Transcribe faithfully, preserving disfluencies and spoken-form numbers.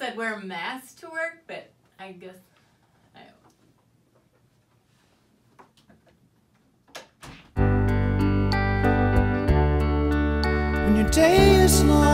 said wear a mask to work, but I guess I don't. When your day is long